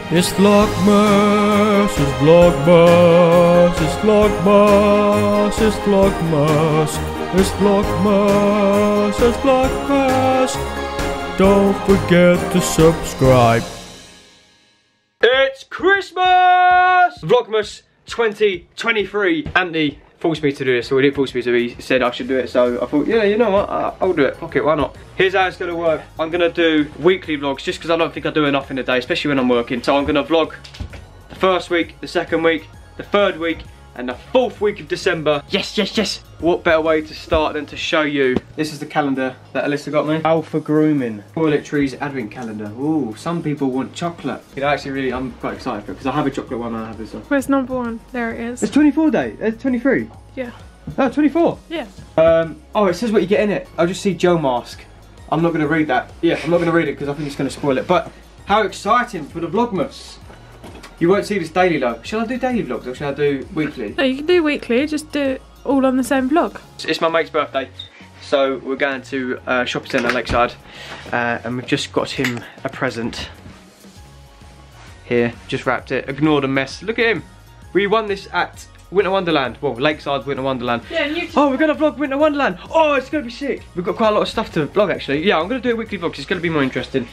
It's Vlogmas, it's Vlogmas, it's Vlogmas, it's Vlogmas, it's Vlogmas, it's Vlogmas. Don't forget to subscribe. It's Christmas! Vlogmas 2023. Anthony forced me to do this, or he didn't force me to, he said I should do it, so I thought, yeah, you know what, I'll do it, fuck it, why not? Here's how it's gonna work. I'm gonna do weekly vlogs, just because I don't think I do enough in a day, especially when I'm working. So I'm gonna vlog the first week, the second week, the third week, and the fourth week of December. Yes, yes, yes! What better way to start than to show you? This is the calendar that Alyssa got me. Alpha Grooming Toiletries Advent Calendar. Ooh, some people want chocolate. You know, actually, really, I'm quite excited for it because I have a chocolate one and I have this one. Where's number one? There it is. It's 24 day. It's 23. Yeah. Oh, 24. Yeah. Oh, it says what you get in it. I'll just see Joe Mask. I'm not gonna read that. Yeah, I'm not gonna read it because I think it's gonna spoil it. But how exciting for the Vlogmas! You won't see this daily though. Shall I do daily vlogs or shall I do weekly? No, you can do weekly, just do it all on the same vlog. It's my mate's birthday, so we're going to shopping centre Lakeside, and we've just got him a present. Here, just wrapped it. Ignore the mess. Look at him. We won this at Winter Wonderland. Well, Lakeside Winter Wonderland. Yeah, and you. Oh, we're gonna vlog Winter Wonderland. Oh, it's gonna be sick. We've got quite a lot of stuff to vlog actually. Yeah, I'm gonna do a weekly vlog. Cause it's gonna be more interesting.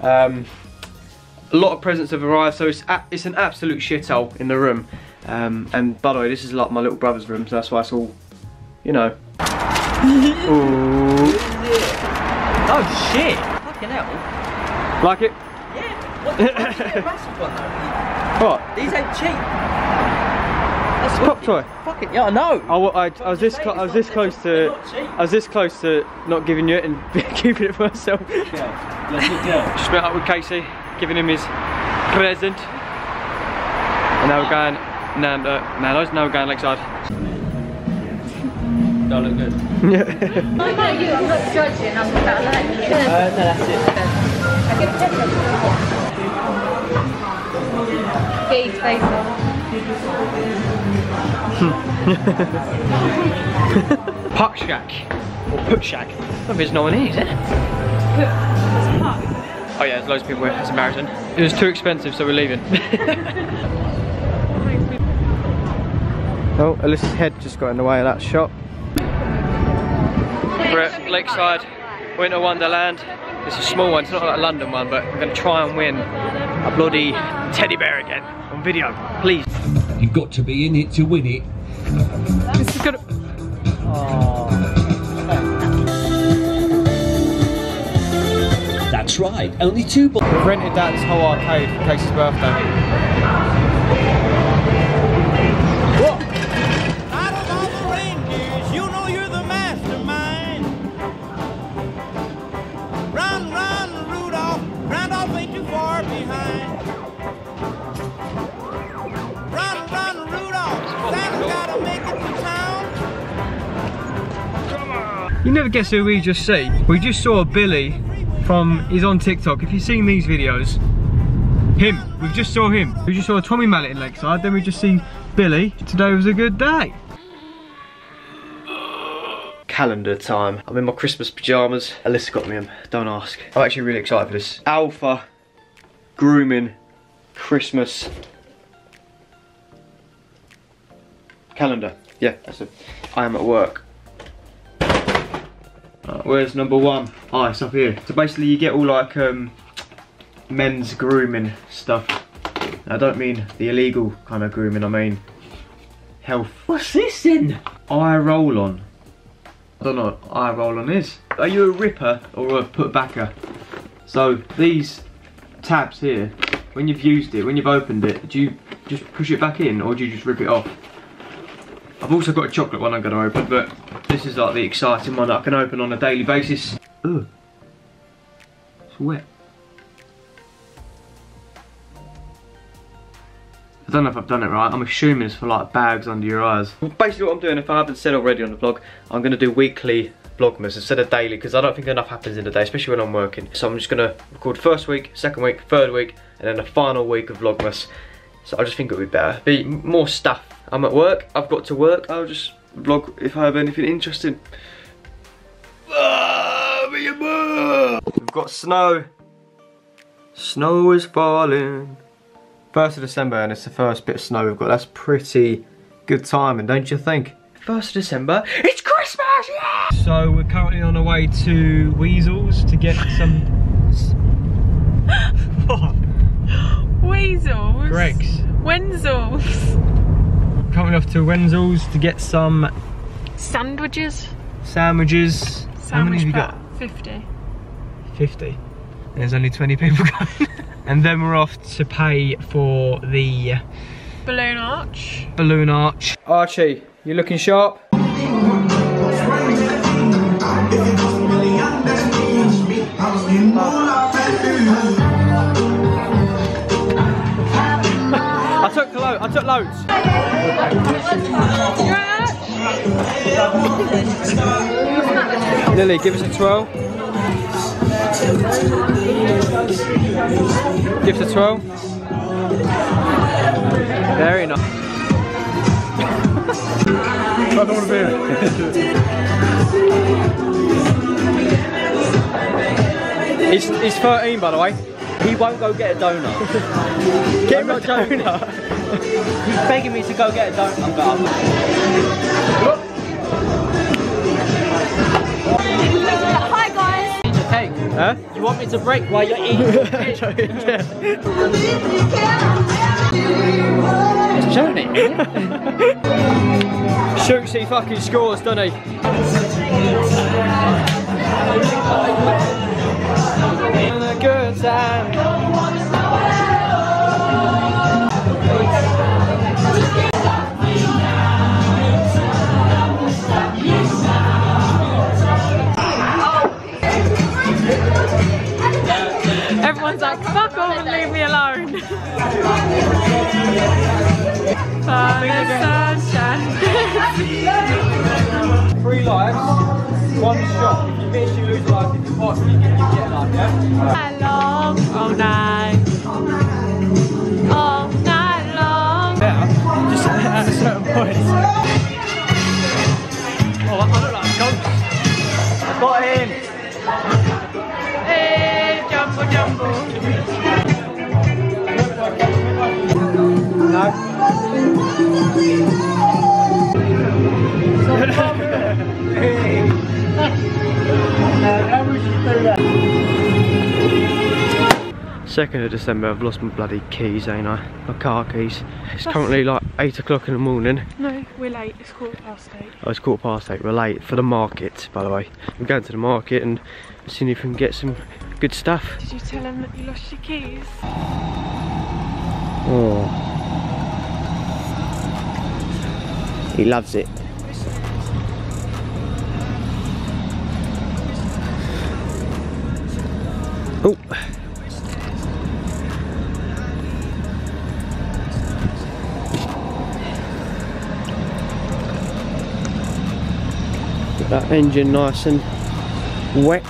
A lot of presents have arrived, so it's an absolute shithole in the room. And by the way, this is like my little brother's room, so that's why it's all, you know. Ooh. Oh shit! Fucking hell. Like it? Yeah. What the fuck? You get a massive one though. What? These ain't cheap. That's a pop toy. Fucking yeah, I know. I was this close to not giving you it and keeping it for myself. Yeah. Let's look down. Just met up with Casey, giving him his present. And now we're going Nando's, now we're going Lakeside. Don't look good. Yeah. I'm not you, I'm not judging, I'm about like you. No, that's it. I get a get his face on. Puck Shack. Or Put Shack. I don't think there's no one here, is it? Oh yeah, there's loads of people here, it's embarrassing. It was too expensive, so we're leaving. Oh, Alyssa's head just got in the way of that shot. We're at Lakeside Winter Wonderland. It's a small one, it's not like a London one, but we're going to try and win a bloody teddy bear again on video, please. You've got to be in it to win it. This is gonna. That's right, only 2 balls. We've rented that this whole arcade for Casey's birthday. What? Out of all the reindeers, you know you're the mastermind. Run, run, Rudolph. Randolph ain't too far behind. Run, run, Rudolph. Santa's gotta make it to town. Come on. You never guess who we just see. We just saw Billy from, he's on TikTok. If you've seen these videos, him, we just saw him. We just saw a Tommy Mallet in Lakeside, then we just see Billy. Today was a good day. Calendar time. I'm in my Christmas pyjamas. Alyssa got me them, don't ask. I'm actually really excited for this. Alpha Grooming Christmas calendar. Yeah, that's it. I am at work. Where's number one? Oh, it's up here. So basically you get all like men's grooming stuff. I don't mean the illegal kind of grooming, I mean health. What's this then? Eye roll on. I don't know what eye roll on is. Are you a ripper or a put backer? So these tabs here, when you've used it, when you've opened it, do you just push it back in or do you just rip it off? I've also got a chocolate one I'm going to open, but this is like the exciting one that I can open on a daily basis. Ugh. It's wet. I don't know if I've done it right. I'm assuming it's for like bags under your eyes. Basically what I'm doing, if I haven't said already on the vlog, I'm going to do weekly vlogmas instead of daily because I don't think enough happens in a day, especially when I'm working. So I'm just going to record first week, second week, third week, and then the final week of vlogmas. So I just think it would be better. Be more stuff. I'm at work, I've got to work, I'll just vlog if I have anything interesting. We've got snow. Snow is falling. 1st of December and it's the first bit of snow we've got. That's pretty good timing, don't you think? 1st of December, it's Christmas, yeah! So we're currently on our way to Weasels to get some... What? Weasels? Greggs. Wenzels. Coming off to Wenzels to get some... Sandwiches. Sandwiches. How many have you got? 50. 50. There's only 20 people going. And then we're off to pay for the... Balloon arch. Balloon arch. Archie, you looking sharp? I took loads. Lily, give us a 12. Give us a 12. Very nice. I don't want to be here. He's 13, by the way. He won't go get a donut. Get him a donut. He's begging me to go get a donut. Hi guys. Eat your cake. Huh? You want me to break while you're eating your cake? It's Johnny. Shoots, he fucking scores, doesn't he? A good time. Everyone's like, fuck off and leave me alone. Sunshine. 3 lives, 1 shot. If you miss, you lose life. If you pass, you get life, yeah? Night long, all night. All night long. Yeah, just at a certain point. Oh, I look like a ghost. I got in. Hey, jumbo jumbo. No. Hey. 2nd of December, I've lost my bloody keys, ain't I? My car keys. It's currently like 8 o'clock in the morning. No, we're late. It's 8:15. Oh, it's 8:15. We're late for the market, by the way. We're going to the market and seeing if we can get some good stuff. Did you tell him that you lost your keys? Oh. He loves it. Oh. Get that engine nice and wet.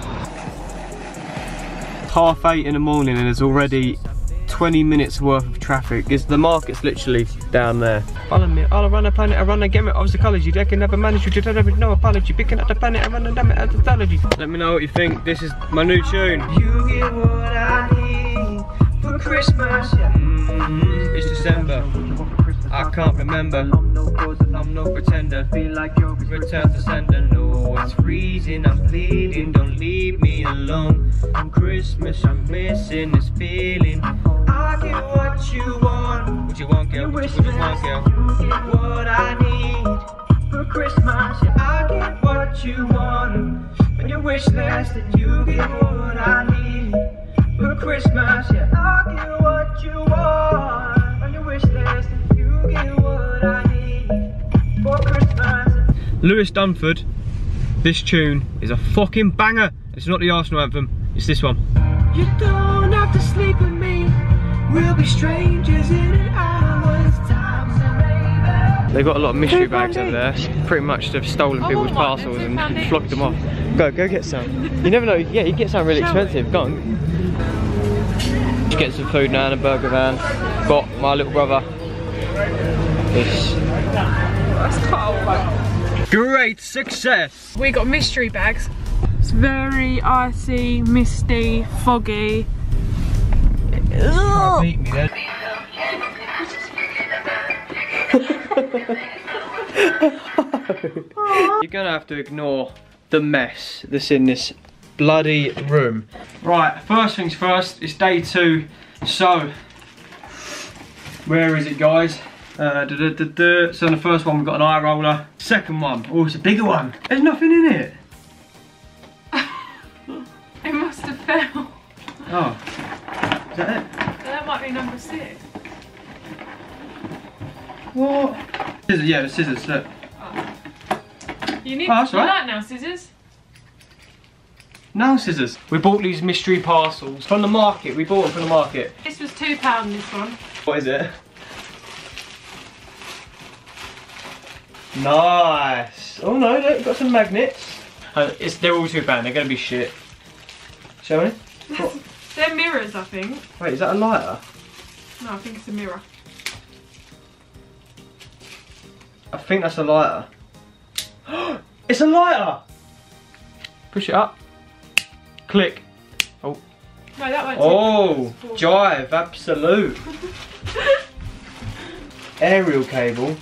8:30 in the morning and there's already 20 minutes worth of traffic. The market's literally down there. Follow me, I'll run a planet, I run a gamut of psychology. They can never manage you, you don't have no apology. Picking up the planet, I run a gamut of technology. Let me know what you think. This is my new tune. You get what I need for Christmas. It's December. I can't remember. I'm no pretender. Feel like you're return to sender. No, it's freezing. I'm bleeding. Don't leave me alone. On Christmas, I'm missing this feeling. I get what you want. What you want, girl? What you want, girl? You get what I need for Christmas. Yeah, I get what you want. When your wish list, that you get what I need for Christmas. Yeah, I get what you want. When your wish list, that you get what I need for Christmas. Lewis Dunford. This tune is a fucking banger. It's not the Arsenal anthem. It's this one. You don't have to sleep with me. We'll be strangers in an hour's time. They've got a lot of mystery bags over there. Pretty much they've stolen people's parcels and flogged them off. Go get some. You never know. Yeah, you get something really expensive. Go on. Just get some food now in a burger van. Got my little brother. This. That's cold. Great success. We got mystery bags. It's very icy, misty, foggy. Beat me then. You're gonna have to ignore the mess that's in this bloody room. Right, first things first, it's day 2. So, where is it, guys? So on the first one we've got an eye roller. Second one, oh, it's a bigger one. There's nothing in it. It must have fell. Oh, is that it? That might be number 6. What? Scissors, yeah, the scissors, look. You need that's to do right. that now, scissors. Nail scissors. We bought these mystery parcels from the market. We bought them from the market. This was £2, this one. What is it? Nice. Oh no, look, got some magnets. They're all £2. They're gonna be shit. Show me. What? They're mirrors, I think. Wait, is that a lighter? No, I think it's a mirror. I think that's a lighter. It's a lighter! Push it up. Click. Oh. No, that won't Oh, jive, absolute. Aerial cable.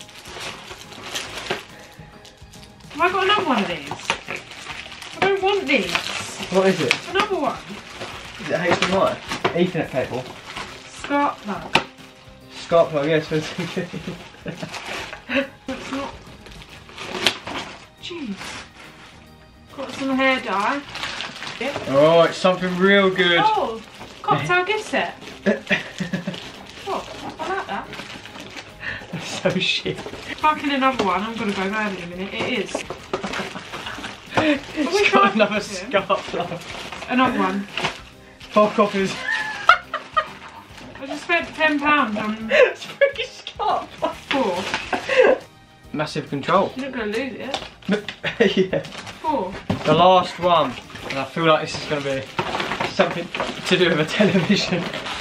Have I got another one of these? I don't want these. What is it? Another one. Is it HDMI? Ethernet cable. Scarf plug. Scarf plug, yes. It's not. Jeez. Got some hair dye. Oh, it's something real good. Oh, cocktail gift set. Oh, I like that. So shit. Fucking another one. I'm gonna go mad in a minute. It is. It's got another scarf plug. Another one. Fuck off his. I just spent £10 on It's freaking scarf plug. 4. Massive control. You're not gonna lose it. Yeah. 4. The last one. And I feel like this is going to be something to do with a television.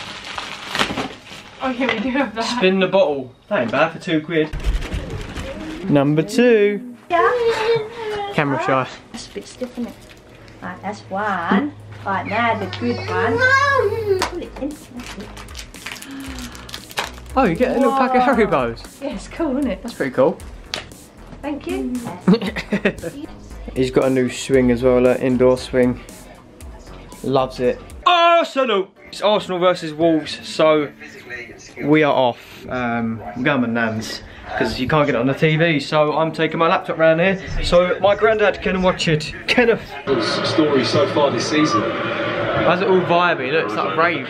Oh yeah, we do have that. Spin the bottle. That ain't bad for £2. Number 2. Camera shy. It's a bit stiff, isn't it? Right, that's one. Right, now the good one. Pull it in. That's it. Oh, you get a little pack of Haribos. Yeah, it's cool, isn't it? That's pretty cool. Thank you. He's got a new swing as well, an indoor swing. Loves it. Arsenal! It's Arsenal versus Wolves, so we are off. I'm going with Nans, because you can't get it on the TV, so I'm taking my laptop round here, so my granddad can watch it. Kenneth! Story so far this season. How's it all vibey? Look, it's like a rave.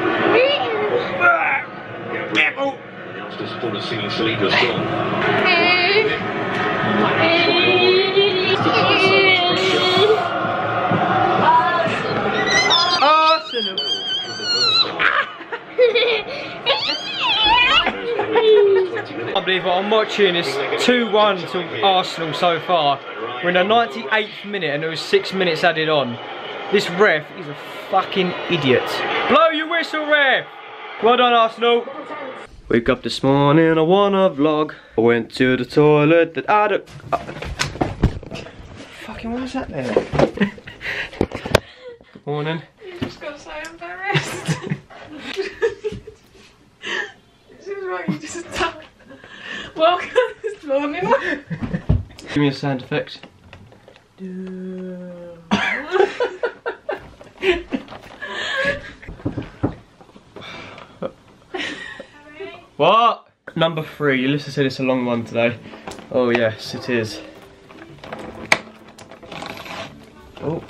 Arsenal! I believe what I'm watching is 2-1 to Arsenal so far. We're in the 98th minute and there was 6 minutes added on. This ref is a fucking idiot. Blow your whistle, ref! Well done, Arsenal. Wake up this morning, I wanna vlog. I went to the toilet that I don't... Fucking what was that there? Good morning. You just got so embarrassed. This is what you just done. Welcome this morning. Give me a sound effect. What? Number 3. Alyssa said it's a long one today. Oh yes, it is. Oh.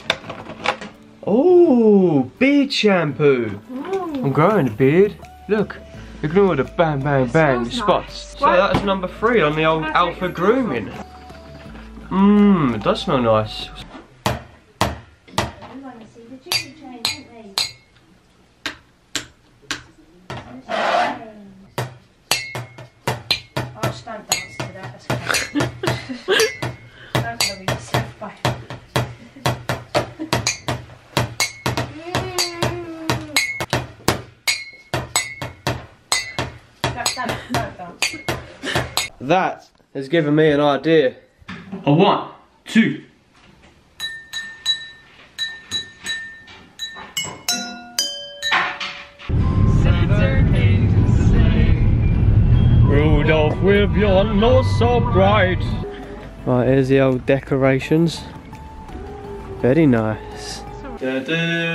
Oh, beard shampoo. Ooh. I'm growing a beard. Look, ignore the bang bang bang smells spots. nice. So that's number 3 on the old Alpha Grooming. Mmm, it does smell nice. Don't dance to that, that's okay. Don't worry yourself, bye. Don't dance. That has given me an idea. A 1, 2. Rudolph, with your nose so bright, Right, here's the old decorations. Very nice. Hello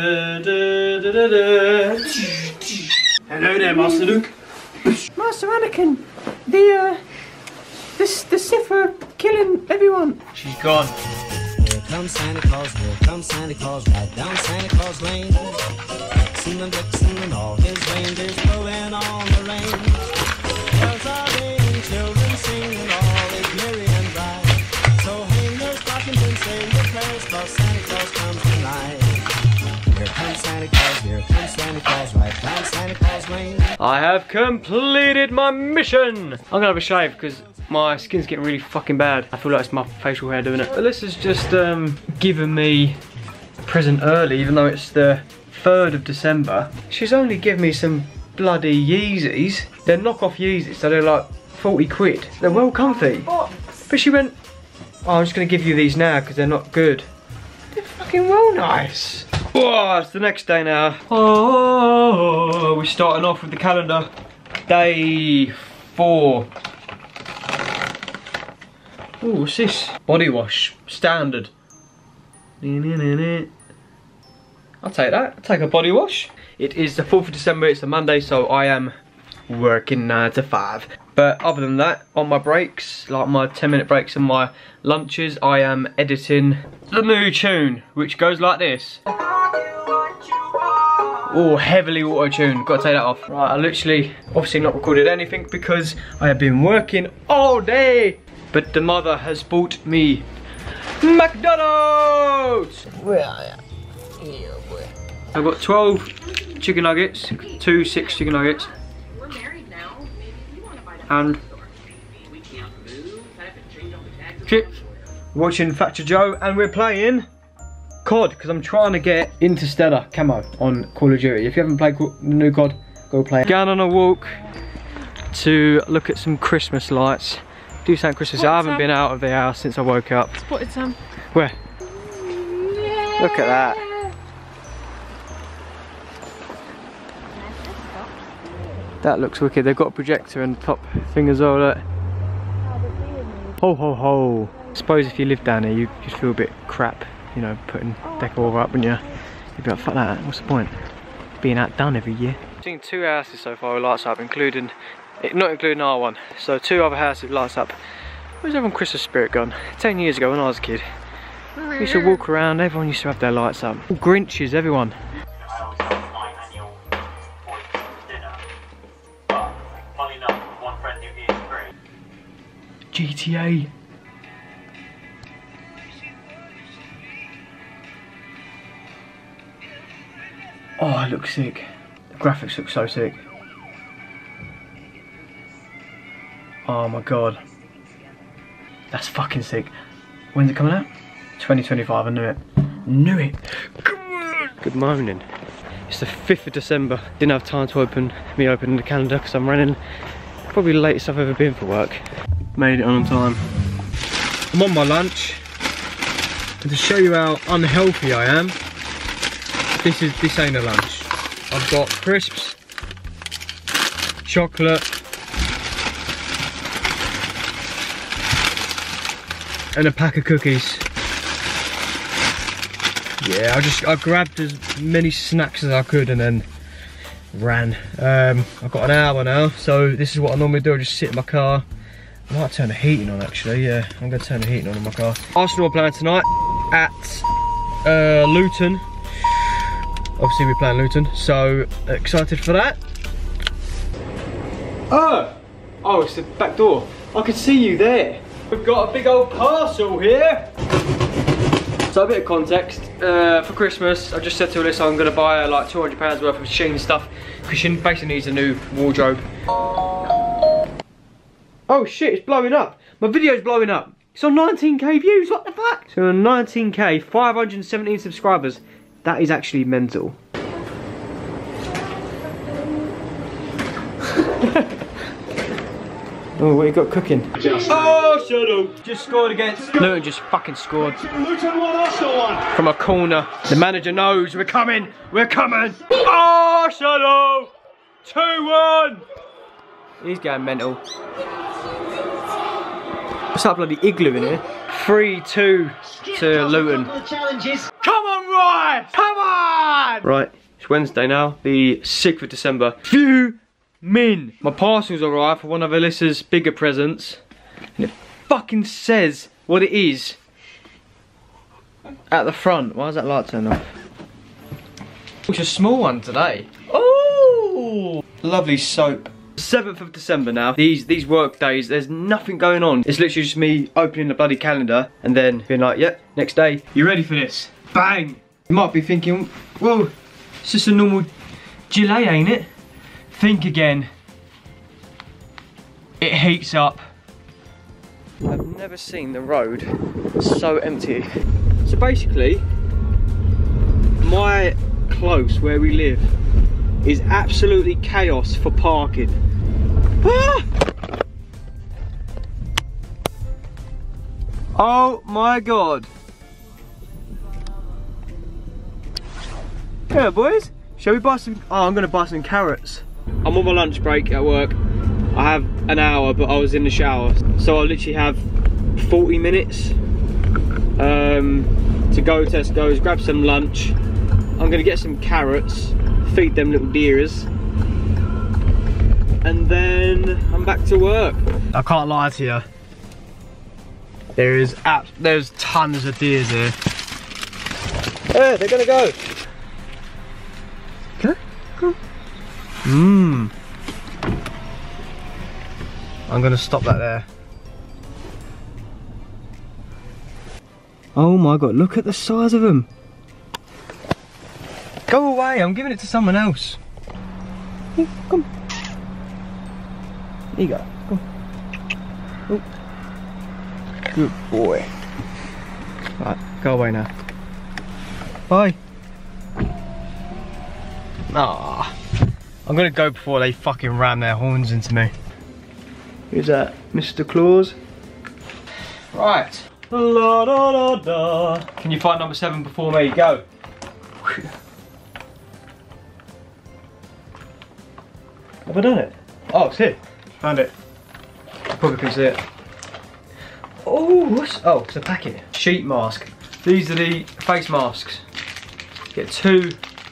there, Master Luke. Master Anakin, the Sith are killing everyone. She's gone. Here comes Santa Claus, right down Santa Claus Lane. Singing Dixon and all his reindeers blowing on the rain. Bells are ringing, children singing, all is merry and bright. So hang your stockings and say your prayers, 'cause Santa Claus comes tonight. Here comes Santa Claus, right down Santa Claus Lane. I have completed my mission. I'm gonna have a shave because my skin's getting really fucking bad. I feel like it's my facial hair doing it. Alyssa's just given me a present early, even though it's the 3rd of December. She's only given me some bloody Yeezys. They're knockoff Yeezys, so they're like 40 quid. They're well comfy. But she went, oh, I'm just gonna give you these now because they're not good. They're fucking well nice. Whoa, it's the next day now. Oh, we're starting off with the calendar. Day 4. Oh, what's this? Body wash, standard. I'll take that, I'll take a body wash. It is the 4th of December, it's a Monday, so I am working 9 to 5. But other than that, on my breaks, like my 10-minute breaks and my lunches, I am editing the new tune, which goes like this. Oh, heavily auto-tuned, gotta take that off. Right, I literally, obviously not recorded anything because I have been working all day. But the mother has bought me McDonald's! Where are ya? Yeah, boy. I've got 12 chicken nuggets, 2 6 chicken nuggets. We're married now. Maybe we want to buy that. And We can't move. I have to change all the tags. chips. Watching Factor Joe, and we're playing COD because I'm trying to get Interstellar camo on Call of Duty. If you haven't played the new COD, go play it. Going on a walk to look at some Christmas lights. Do something Christmas. I haven't been out of the house since I woke up. Spotted some. Where? Look at that. That looks wicked. They've got a projector and top thing as well. Look. Ho ho ho. I suppose if you live down here, you'd feel a bit crap, you know, putting decor up, wouldn't you? You'd be like, fuck that, what's the point? Being outdone every year. I've seen 2 houses so far with lights up, including, not including our one. So 2 other houses with lights up. Where's everyone Christmas spirit gone? 10 years ago when I was a kid, we used to walk around, everyone used to have their lights up. All Grinches, everyone. GTA. Oh, it looks sick. The graphics look so sick. Oh my god. That's fucking sick. When's it coming out? 2025, I knew it. Knew it. Come on. Good morning. It's the 5th of December. Didn't have time to open the calendar because I'm running probably the latest I've ever been for work. Made it on time. I'm on my lunch. And to show you how unhealthy I am, this ain't a lunch. I've got crisps, chocolate, and a pack of cookies. Yeah, I grabbed as many snacks as I could and then ran. I've got an hour now, so this is what I normally do. I just sit in my car. I might turn the heating on actually, yeah. I'm gonna turn the heating on in my car. Arsenal are playing tonight at Luton. Obviously we're playing Luton, so excited for that. Oh, it's the back door. I can see you there. We've got a big old parcel here. So a bit of context, for Christmas, I just said to Alyssa I'm gonna buy her like £200 worth of Shein stuff because she basically needs a new wardrobe. Oh shit, it's blowing up. My video's blowing up. It's on 19k views, what the fuck? So on 19k, 517 subscribers. That is actually mental. Oh, what you got cooking? Oh, Shadow! Just scored against Luton, just fucking scored. Luton 1, Arsenal 1. From a corner. The manager knows we're coming. We're coming. Oh, Shadow! 2-1. He's going mental. What's that bloody igloo in here? 3-2 to Luton. Come on, Rice! Come on! Right, it's Wednesday now, the 6th of December. Min. My parcel's arrived for one of Alyssa's bigger presents. And it fucking says what it is at the front. Why is that light turned off? It's a small one today. Oh! Lovely soap. 7th of December now. These work days, there's nothing going on. It's literally just me opening the bloody calendar and then being like, yep, next day. You ready for this? Bang! You might be thinking, well, it's just a normal gilet, ain't it? Think again. It heats up. I've never seen the road so empty. So basically, my close where we live is absolutely chaos for parking. Ah! Oh my god. Yeah, boys, shall we buy some? Oh, I'm gonna buy some carrots. I'm on my lunch break at work. I have an hour, but I was in the shower, so I literally have 40 minutes to go to Tesco's, grab some lunch. I'm gonna get some carrots, feed them little deers, and then I'm back to work. I can't lie to you. There's tons of deers here. Yeah, they're gonna go. Okay, go. I'm gonna stop that there. Oh my god, look at the size of them. Go away, I'm giving it to someone else. Here, come. Here you go, come. Oh. Good boy. Right, go away now. Bye. Ah, I'm gonna go before they fucking ram their horns into me. Who's that? Mr. Claus? Right. La da da da. Can you find number 7 before me? Go. Have I done it? Oh, it's here. Found it. Probably can see it. Oh, what's... Oh, it's a packet. Sheet mask. These are the face masks. Get 2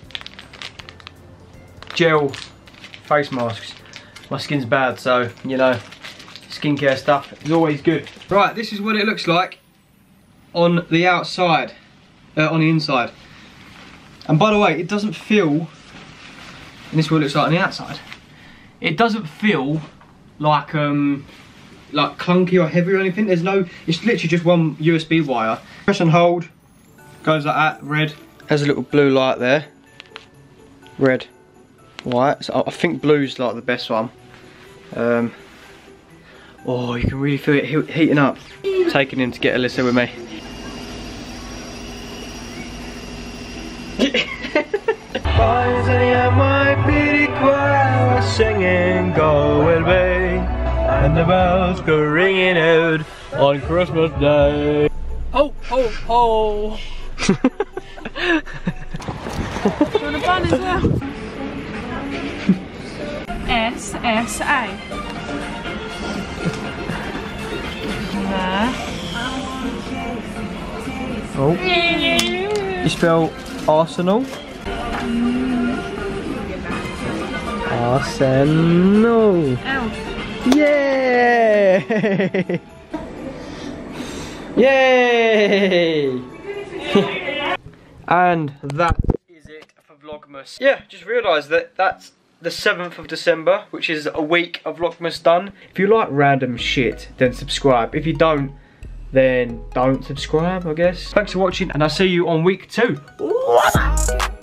gel face masks. My skin's bad, so, you know, skincare stuff is always good. Right, this is what it looks like on the outside, on the inside. And by the way, it doesn't feel, and this is what it looks like on the outside. It doesn't feel like clunky or heavy or anything. There's no, it's literally just one USB wire. Press and hold, goes like that, red. Has a little blue light there. Red, white. So I think blue's like the best one. Oh, you can really feel it heating up. Taking him to get Alyssa with me. Boys and my pretty choir singing Go Away, and the bells go ringing out on Christmas Day. Oh, oh, oh. Do you want a bun as well? SSA. Oh. You spell Arsenal? Arsenal. Ow. Yay! Yay! And that is it for Vlogmas. Yeah, just realised that that's the 7th of December, which is a week of Vlogmas done. If you like random shit, then subscribe. If you don't, then don't subscribe, I guess. Thanks for watching, and I'll see you on week 2.